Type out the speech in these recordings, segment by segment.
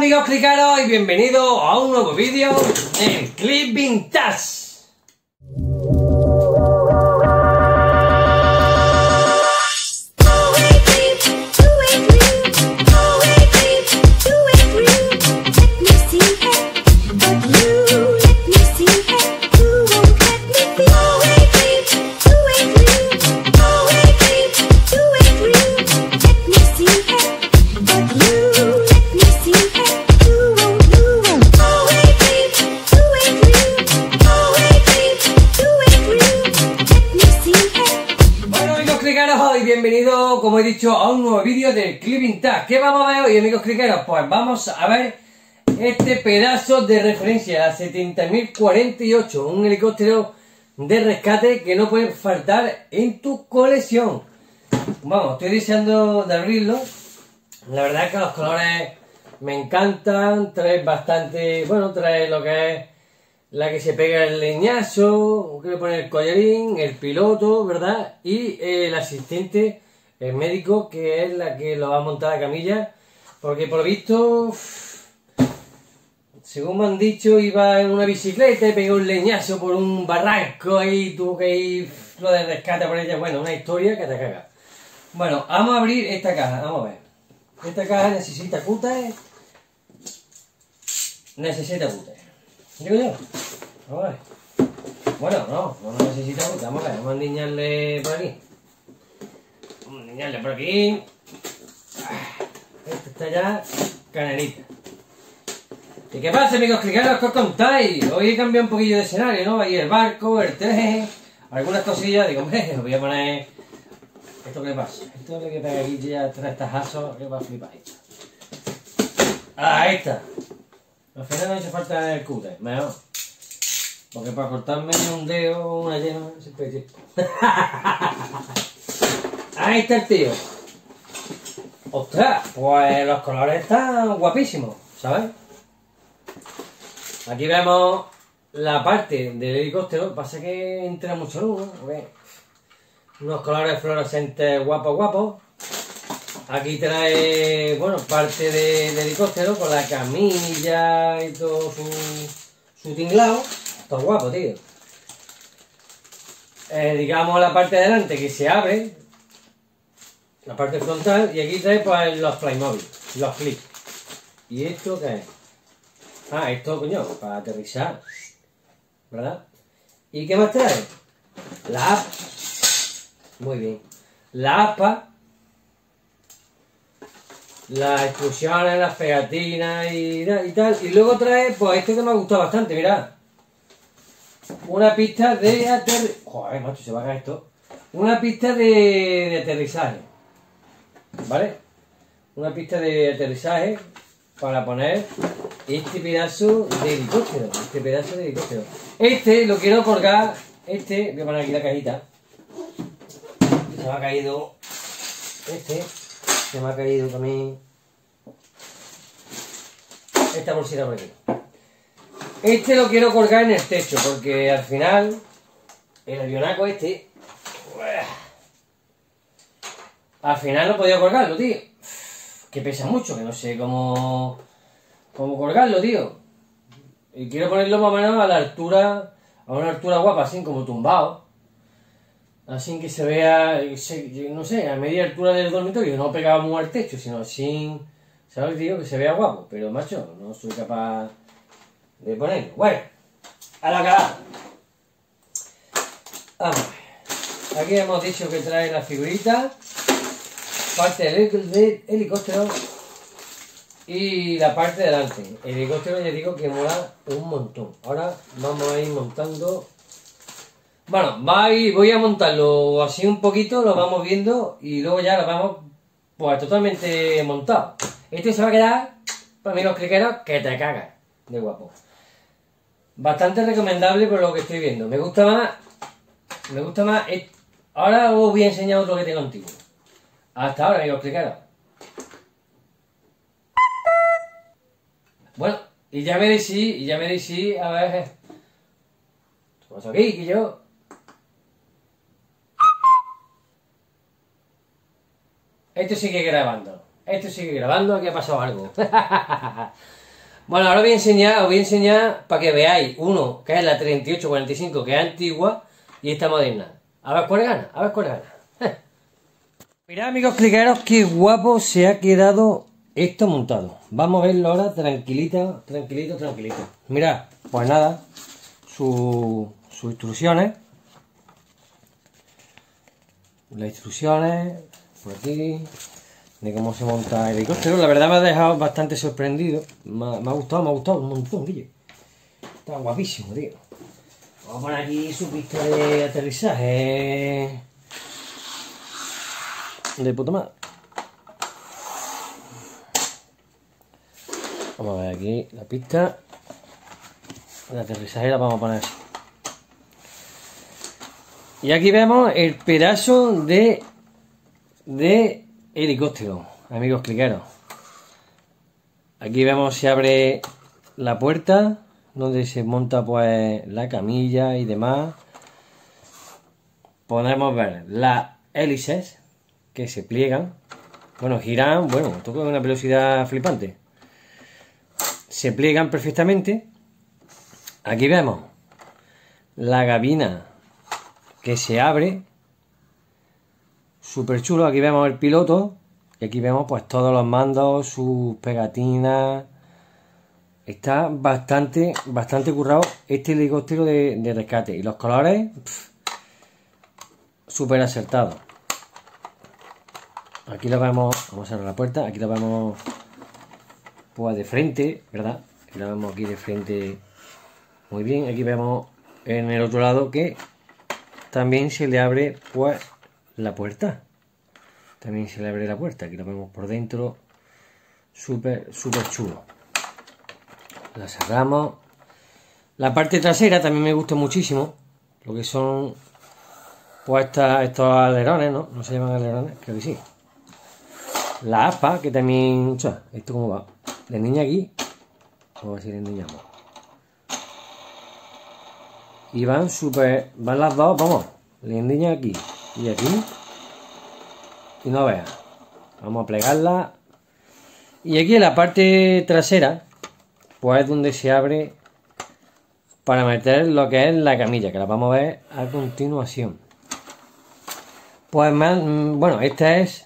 amigos clicaros y bienvenidos a un nuevo vídeo en Clip Vintage. Y bienvenido, como he dicho, a un nuevo vídeo de Clip Vintage. ¿Qué vamos a ver hoy, amigos cliqueros? Pues vamos a ver este pedazo de referencia, la 70.048, un helicóptero de rescate que no puede faltar en tu colección. Vamos, estoy deseando de abrirlo. La verdad es que los colores me encantan, trae bastante, bueno, trae lo que es la que se pega el leñazo, que le pone el collarín, el piloto, ¿verdad? Y el asistente, el médico, que es la que lo va a montar a camilla, porque por lo visto, según me han dicho, iba en una bicicleta y pegó un leñazo por un barranco y tuvo que ir lo de rescate por ella. Bueno, una historia que te caga. Bueno, vamos a abrir esta caja, vamos a ver. Esta caja necesita cúter. Necesita cúter. Digo yo. Vamos a ver. Bueno, no necesita cúter. Vamos a ver, vamos a endiñarle por aquí. Vamos a endiñarle por aquí. Esta está ya canelita. ¿Y qué pasa, amigos clicaros? ¿Qué os contáis? Hoy he cambiado un poquillo de escenario, ¿no? Ahí el barco, el tren, algunas cosillas. Digo, hombre, os voy a poner... ¿Esto qué pasa? Esto es lo que pega aquí ya tres tajazos que va a flipar esto. Ahí está. Al final no hace falta el cúter, mejor. Porque para cortarme un dedo o una yema siempre hay tiempo. Ahí está el tío. ¡Ostras! Pues los colores están guapísimos, ¿sabes? Aquí vemos la parte del helicóptero. Pasa que entra mucho luz, ¿no? Okay. Unos colores fluorescentes guapos. Aquí trae, bueno, parte del helicóptero con la camilla y todo su tinglado. Está guapo, tío. Digamos la parte de delante que se abre, la parte frontal, y aquí trae pues los Playmobil, los clips. ¿Y esto qué es? Ah, esto, coño, para aterrizar, ¿verdad? ¿Y qué más trae? La aspa. Muy bien. La aspa. Las explosiones, las pegatinas y tal. Y luego trae, pues este que me ha gustado bastante, mirad. Una pista de aterrizaje. Joder, macho, se va a caer esto. Una pista de aterrizaje. ¿Vale? Una pista de aterrizaje para poner este pedazo de helicóptero. Este lo quiero colgar. Este, voy a poner aquí la cajita. Se me ha caído. Se me ha caído también esta bolsita por aquí. Este lo quiero colgar en el techo porque al final el avionaco este al final no podía colgarlo, tío. Que pesa mucho, que no sé cómo colgarlo, tío. Y quiero ponerlo más o menos a la altura, a una altura guapa, así como tumbado. Así que se vea, no sé, a media altura del dormitorio, no pegado muy al techo, sino así, ¿sabes, tío? Que se vea guapo, pero macho, no soy capaz de ponerlo. Bueno, a la cara. Vamos a ver. Aquí hemos dicho que trae la figurita, parte del helicóptero y la parte de delante. El helicóptero ya digo que mola un montón. Ahora vamos a ir montando. Bueno, voy a montarlo así un poquito, lo vamos viendo y luego ya lo vamos pues totalmente montado. Este se va a quedar, para amigos cliqueros, que te cagas de guapo. Bastante recomendable por lo que estoy viendo. Me gusta más. Ahora os voy a enseñar otro que tengo antiguo. Hasta ahora, amigos cliqueros. Bueno, y ya me decí, a ver. ¿Qué pasa aquí, que yo? Esto sigue grabando. Esto sigue grabando, aquí ha pasado algo. Bueno, ahora os voy a enseñar para que veáis uno, que es la 3845, que es antigua, y esta moderna. A ver cuál gana, a ver cuál gana. Mirad, amigos cliqueros, qué guapo se ha quedado esto montado. Vamos a verlo ahora tranquilito. Mirad, pues nada, sus instrucciones. Las instrucciones, por aquí, de cómo se monta el helicóptero. La verdad me ha dejado bastante sorprendido. Me ha gustado un montón, Guille. Está guapísimo, tío. Vamos a poner aquí su pista de aterrizaje. De puta madre. Vamos a ver aquí la pista de aterrizaje, la vamos a poner así. Y aquí vemos el pedazo de helicóptero, amigos cliqueros. Aquí vemos se abre la puerta donde se monta pues la camilla y demás. Podemos ver las hélices que se pliegan, bueno, giran, bueno, esto con una velocidad flipante. Se pliegan perfectamente. Aquí vemos la gabina que se abre, súper chulo. Aquí vemos el piloto y aquí vemos pues todos los mandos, sus pegatinas. Está bastante currado este helicóptero de rescate, y los colores súper acertados. Aquí lo vemos, vamos a cerrar la puerta, aquí lo vemos pues de frente, ¿verdad? Lo vemos aquí de frente muy bien. Aquí vemos en el otro lado que también se le abre pues la puerta. También se le abre la puerta. Aquí lo vemos por dentro. Súper chulo. La cerramos. La parte trasera también me gusta muchísimo. Lo que son pues estos alerones, ¿no? ¿No se llaman alerones? Creo que sí. La aspa, que también... O sea, ¿esto cómo va? La niña aquí. Vamos a ver si le enseñamos. Y van las dos, vamos, la niña aquí y aquí. Y no veas. Vamos a plegarla. Y aquí en la parte trasera, pues es donde se abre para meter lo que es la camilla, que la vamos a ver a continuación. Pues bueno, esta es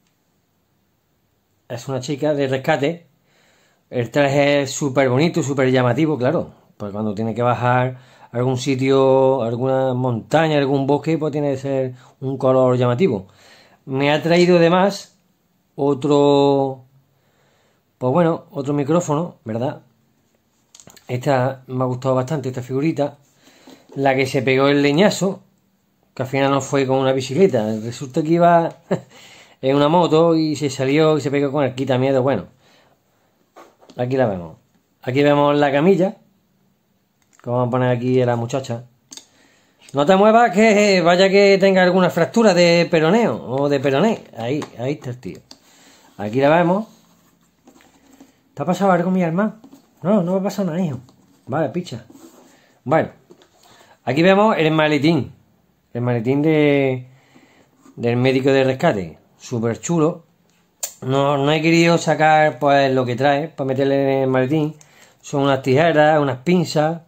una chica de rescate. El traje es súper bonito, súper llamativo, claro. Pues cuando tiene que bajar a algún sitio, alguna montaña, algún bosque, pues tiene que ser un color llamativo. Me ha traído además otro, pues bueno, otro micrófono, ¿verdad? Esta me ha gustado bastante, esta figurita. La que se pegó el leñazo, que al final no fue con una bicicleta. Resulta que iba en una moto y se salió y se pegó con el quitamiedo. Bueno, aquí la vemos. Aquí vemos la camilla, que vamos a poner aquí a la muchacha. No te muevas, que vaya que tenga alguna fractura de peroneo o de peroné. Ahí está el tío. Aquí la vemos. ¿Te ha pasado algo, mi hermano? No me ha pasado nada, hijo. Vale, picha. Bueno, aquí vemos el maletín. El maletín del médico de rescate. Súper chulo. No he querido sacar pues lo que trae para meterle en el maletín. Son unas tijeras, unas pinzas,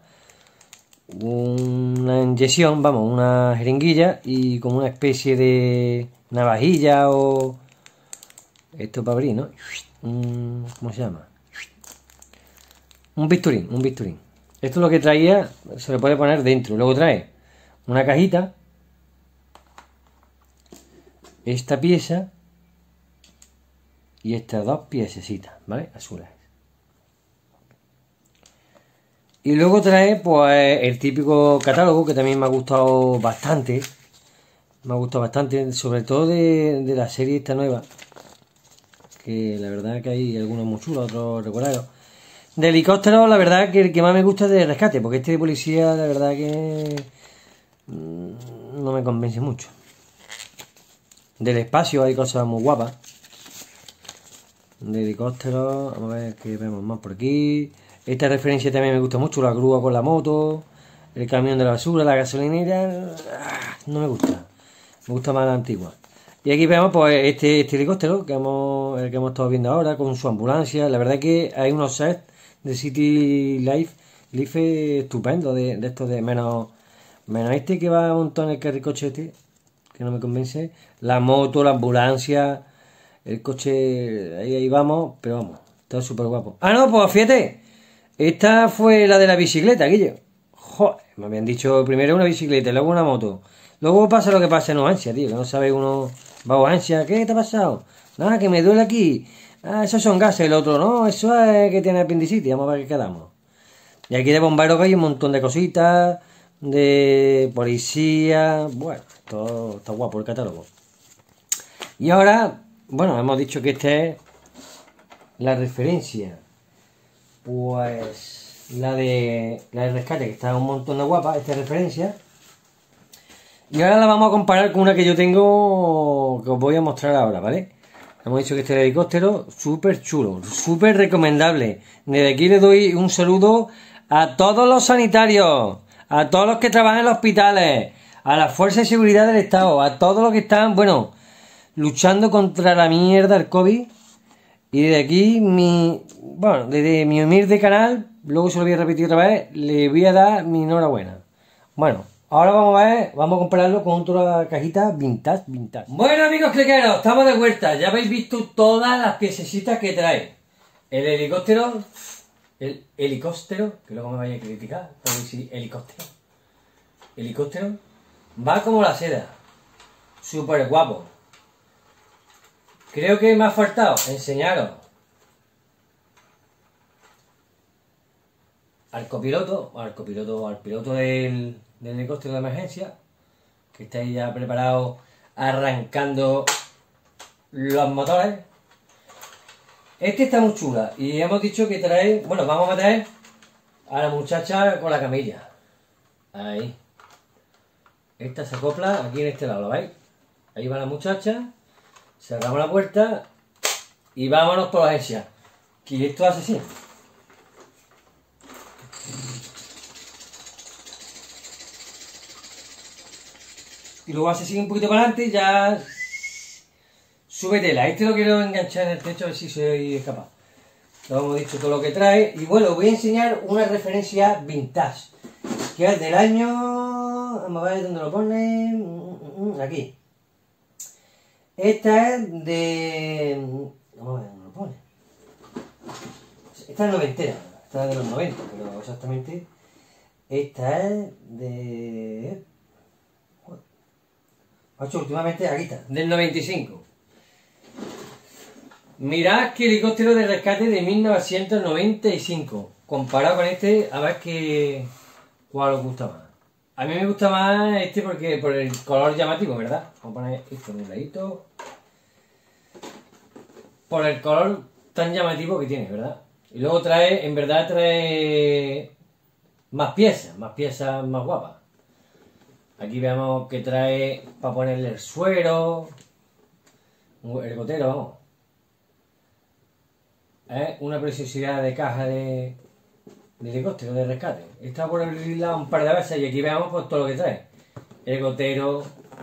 una inyección, vamos, una jeringuilla y como una especie de navajilla o... Esto para abrir, ¿no? ¿Cómo se llama? Un bisturín. Esto es lo que traía, se lo puede poner dentro. Luego trae una cajita, esta pieza y estas dos piececitas, ¿vale? Azules. Y luego trae pues el típico catálogo, que también me ha gustado bastante. Sobre todo de la serie esta nueva, que la verdad que hay algunos muy chulos, otros regulares. De helicóptero, la verdad que el que más me gusta es de rescate, porque este de policía, la verdad que no me convence mucho. Del espacio hay cosas muy guapas. De helicóptero, vamos a ver qué vemos más por aquí. Esta referencia también me gusta mucho, la grúa con la moto, el camión de la basura, la gasolinera. No me gusta. Me gusta más la antigua. Y aquí vemos pues este helicóptero el que hemos estado viendo ahora, con su ambulancia. La verdad que hay unos sets de City Life estupendo de estos de menos este que va un montón en el carricoche este, que no me convence. La moto, la ambulancia, el coche, ahí vamos, pero vamos, está súper guapo. Ah, no, pues fíjate, esta fue la de la bicicleta, Guillo. Joder, me habían dicho primero una bicicleta, luego una moto. Luego pasa lo que pasa en una ansia, tío, que no sabe uno, va a ansia, ¿qué te ha pasado? Nada, que me duele aquí. Ah, esos son gases, el otro no, eso es que tiene apendicitis, vamos a ver qué quedamos. Y aquí de bomberos hay un montón de cositas, de policía, bueno, todo está guapo el catálogo. Y ahora, bueno, hemos dicho que esta es la referencia, pues la de rescate, que está un montón de guapa, esta referencia. Y ahora la vamos a comparar con una que yo tengo, que os voy a mostrar ahora, ¿vale? Hemos dicho que este helicóptero, súper chulo, súper recomendable. Desde aquí le doy un saludo a todos los sanitarios, a todos los que trabajan en los hospitales, a las fuerzas de seguridad del Estado, a todos los que están, bueno, luchando contra la mierda del COVID. Y desde aquí, desde mi humilde canal, luego se lo voy a repetir otra vez, le voy a dar mi enhorabuena. Bueno, ahora vamos a compararlo con otra cajita vintage. Bueno, amigos cliqueros, estamos de vuelta. Ya habéis visto todas las piececitas que trae. El helicóptero, que luego me vaya a criticar, por decir helicóptero, va como la seda, súper guapo. Creo que me ha faltado enseñaros al piloto del helicóptero de emergencia, que está ahí ya preparado, arrancando los motores. Este está muy chula y hemos dicho que trae, bueno, vamos a traer a la muchacha con la camilla. Ahí. Esta se acopla aquí en este lado, ¿lo veis? Ahí va la muchacha, cerramos la puerta y vámonos por la agencia. Que esto hace así. Y luego hace así un poquito para adelante y ya súbetela. Este lo quiero enganchar en el techo a ver si soy capaz. Lo hemos dicho todo lo que trae. Y bueno, voy a enseñar una referencia vintage, que es del año... Vamos a ver dónde lo pone. Aquí. Esta es de... Vamos a ver dónde lo pone. Esta es noventera. Esta es de los 90, pero exactamente... Esta es de... últimamente aquí está, del 95. Mirad qué helicóptero de rescate de 1995. Comparado con este, a ver cuál os gusta más. A mí me gusta más este porque por el color llamativo, ¿verdad? Vamos a poner esto en un ladito. Por el color tan llamativo que tiene, ¿verdad? Y luego en verdad trae más piezas más guapas. Aquí vemos que trae para ponerle el suero, el gotero, vamos. Una preciosidad de caja de helicóptero de rescate. Está por abrirla un par de veces y aquí vemos pues todo lo que trae. El gotero,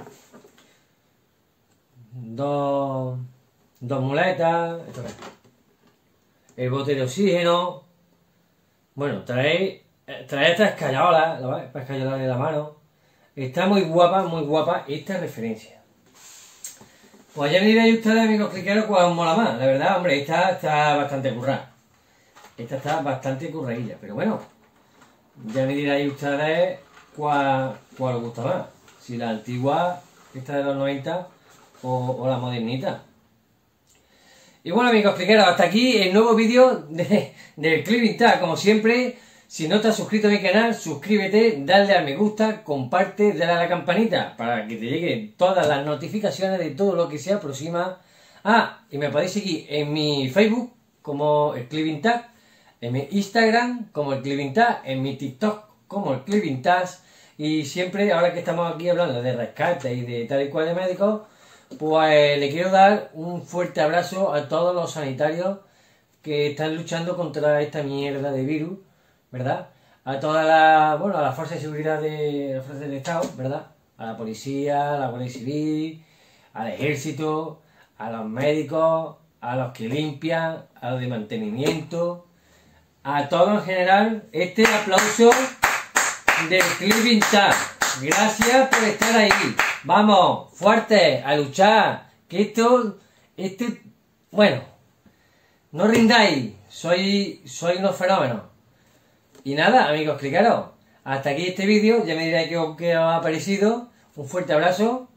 dos muletas, el bote de oxígeno. Bueno, trae estas escayolas, ¿lo ves? Para escayolarle la mano. Está muy guapa esta referencia. Pues ya me diréis ustedes, amigos cliqueros, cuál os mola más. La verdad, hombre, esta está bastante currada. Esta está bastante curradilla, pero bueno. Ya me diréis ustedes cuál os gusta más. Si la antigua, esta de los 90, o la modernita. Y bueno, amigos cliqueros, hasta aquí el nuevo vídeo del Clip Vintage. Como siempre, si no te has suscrito a mi canal, suscríbete, dale a me gusta, comparte, dale a la campanita para que te lleguen todas las notificaciones de todo lo que se aproxima. Ah, y me podéis seguir en mi Facebook como el Clip Vintage, en mi Instagram como el Clip Vintage, en mi TikTok como el Clip Vintage. Y siempre, ahora que estamos aquí hablando de rescate y de tal y cual de médicos, pues le quiero dar un fuerte abrazo a todos los sanitarios que están luchando contra esta mierda de virus, ¿verdad? A toda a la fuerza de seguridad de las fuerzas del Estado, ¿verdad? A la policía, a la Guardia Civil, al ejército, a los médicos, a los que limpian, a los de mantenimiento, a todos en general, este aplauso del Club Vintage. Gracias por estar ahí. Vamos, fuerte, a luchar. Que esto, bueno, no rindáis, soy unos fenómenos. Y nada, amigos cliqueros, hasta aquí este vídeo, ya me diréis qué os ha parecido. Un fuerte abrazo.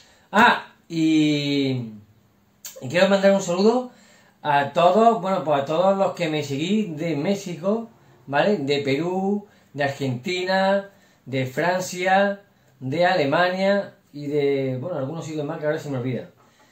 Y quiero mandar un saludo a todos, bueno, pues a todos los que me seguís de México, ¿vale? De Perú, de Argentina, de Francia, de Alemania y de, bueno, algunos sitios más que ahora se me olvida.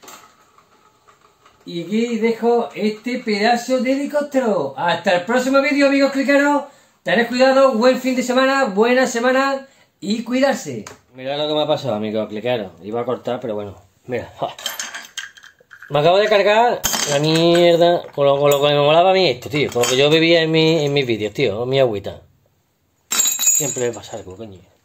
Y aquí dejo este pedazo de helicóptero. Hasta el próximo vídeo, amigos cliqueros. Tened cuidado, buen fin de semana, buena semana y cuidarse. Mirad lo que me ha pasado, amigos cliqueros. Iba a cortar, pero bueno, mira. Me acabo de cargar la mierda con lo que me molaba a mí esto, tío. Con lo que yo bebía en mis vídeos, tío, mi agüita. Siempre me pasa algo, coño.